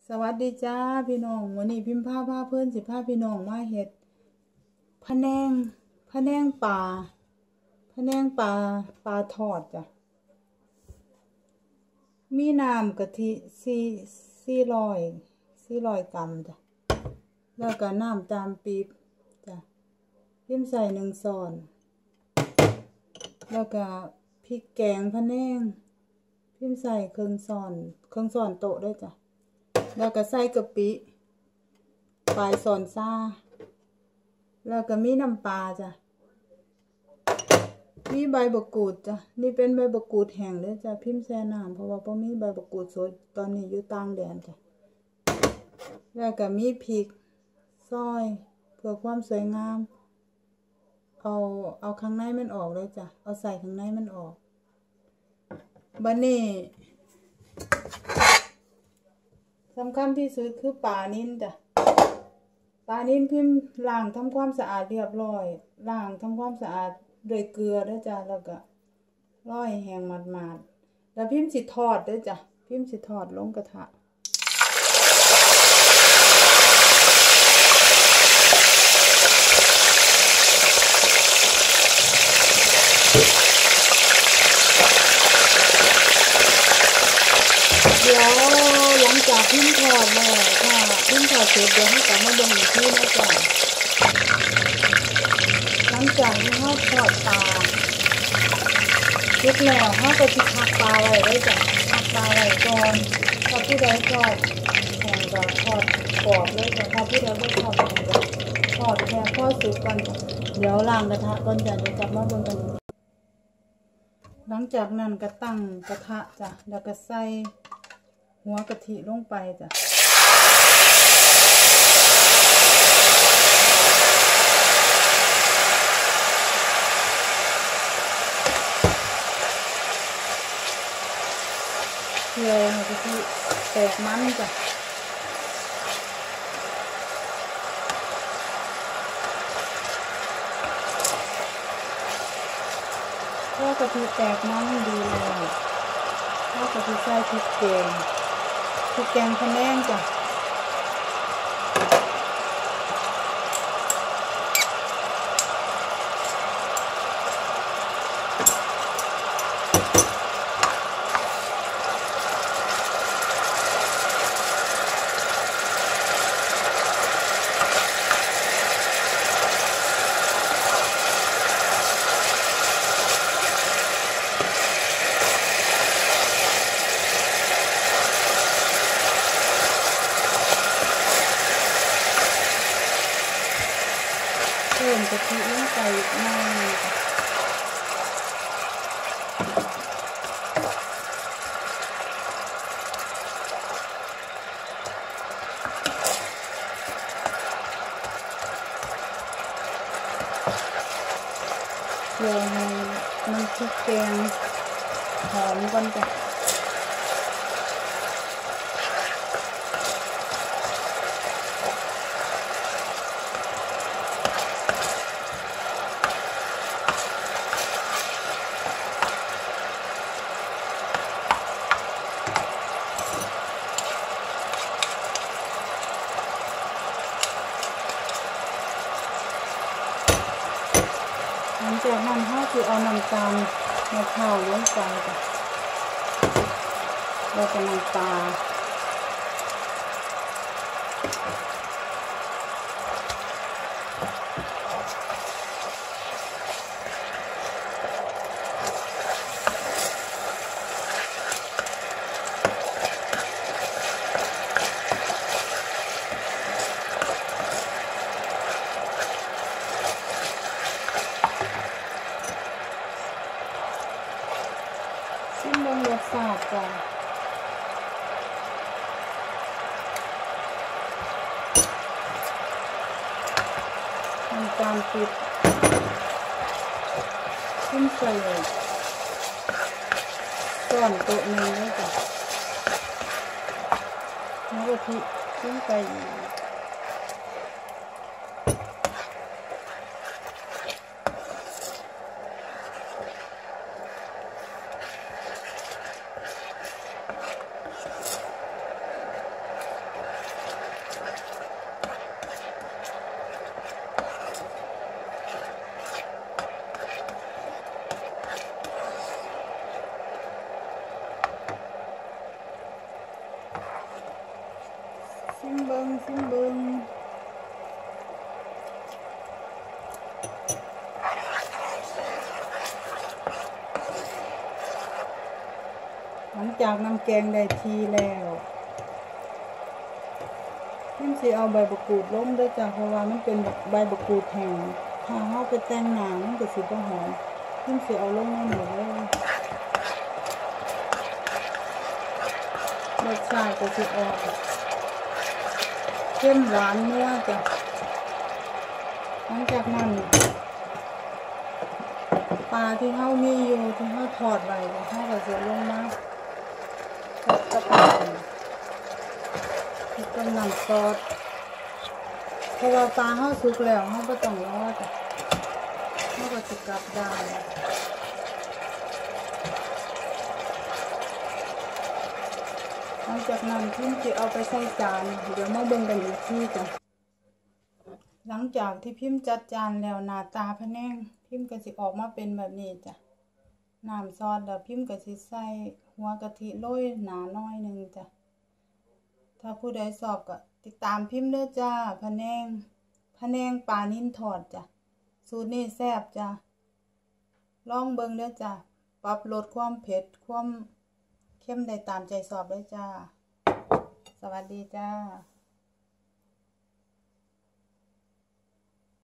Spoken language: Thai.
สวัสดีจ้าพี่น้องวันนี้พิมพ์ผ้าเพื่อนสิผ้าพี่น้องมาเฮ็ดพะแนงปลาปลาทอดจ้ะมีน้ำกะทิ400 กรัมจ้ะแล้วก็น้ำตาลปี๊บจ้ะพิมพ์ใส่1 ช้อนแล้วก็พริกแกงพะแนงพิมพ์ใส่ครึ่งช้อนโต๊ะด้วยจ้ะแล้วก็ใส่กะปิปลายช้อนซ่าแล้วก็มีน้ำปลาจ้ะมีใบมะกรูดจ้ะนี่เป็นใบมะกรูดแห้งเลยจ้ะพิมพ์แช่น้ำเพราะว่าบ่มีใบมะกรูดสดตอนนี้อยู่ต่างแดนจ้ะแล้วก็มีพริกซอยเพื่อความสวยงามเอาข้างในมันออกเลยจ้ะเอาใส่ข้างในมันออกบัดนี้สำคัญที่สุดคือปลานิ่นจ้ะปลานิ่นพิมพ์ล้างทำความสะอาดเรียบร้อยล้างทำความสะอาดด้วยเกลือด้วยจ้ะแล้วก็ร้อยแห้งมาดๆแล้วพิมพ์สิทอดด้วยจ้ะพิมพ์สิทอดลงกระทะเดี๋ยวหลังจากพิมพ์ทอดแล้วค่ะพิมพ์ทอดเสร็จเดี๋ยวให้กลับมาเบิ่งอีกทีนะจ๊ะหลังจากที่เราทอดปลาเสร็จแล้วเราก็สิพักปลาไว้ได้จ้ะพักปลาไว้ก่อนถ้าผู้ใดทอดแห้งก็ทอดกรอบเลยจ้ะถ้าผู้ใดไม่ทอดแห้งก็ทอดแค่พอสุกก่อนจ้ะเดี๋ยวล้างกระทะก่อนจ้ะเดี๋ยวกลับมาเบิ่งกันหลังจากนั้นก็ตั้งกระทะจ้ะแล้วก็ใส่หัวกะทิลงไปจ้ะเพื่อให้กะทิแตกมันจ้ะพอกะทิแตกมันดีเลยพอกะทิใส่พริกแกงพะแนงจ้ะเพิ่มกะทิลงไปอีกหน่อยเพื่อให้มันพริกแกงหอมก่อนจ้ะหลังจากนั้นเราจะเอาน้ำตาลมะพร้าวลงไปจ้ะแล้วก็น้ำปลาชิมลงรสชาติจ้ะน้ำตาลปี๊บชิมใส่ช้อนโต๊ะหนึ่งเลยจ้ะหัวกะทิชิมไปอีก พซิมเบิงซิมเบิงหลังจากน้ำแกงได้ทีแล้วพิมสิเอาใบมะกรูดลงด้วยจ้ะเพราะว่ามันเป็นใบมะกรูดแห้งถ้าเราไปแต่งหน้ามันก็สิบ่หอมพิมสิเอาลงในหมดเลยรสชาติก็สิออกเข้มหวานนัวจ้ะหลังจากนั้นปลาที่เฮามีอยู่ที่เฮาทอดไว้เฮาก็สิลงมากับน้ำซอสเพราะว่าปลาเฮาสุกแล้วเฮาบ่ต้องรอจ้ะเฮาก็สิกลับได้หลังจากนั้นพิมสิเอาไปใส่จานเดี๋ยวมาเบิ่งกันอีกทีจ้ะหลังจากที่พิมจัดจานแล้วหน้าตาพะแนงพิมก็สิออกมาเป็นแบบนี้จ้ะน้ำซอสแล้วพิมก็สิใส่หัวกะทิโรยหนาน้อยนึงจ้ะถ้าผู้ใดชอบก็ติดตามพิมเด้อจ้าพะแนงปลานิ่นทอดจ้ะสูตรนี้แซ่บจ้ะลองเบิ่งเด้อจ้ะปรับลดความเผ็ดความเข้มได้ตามใจชอบเด้อจ้าสวัสดีจ้า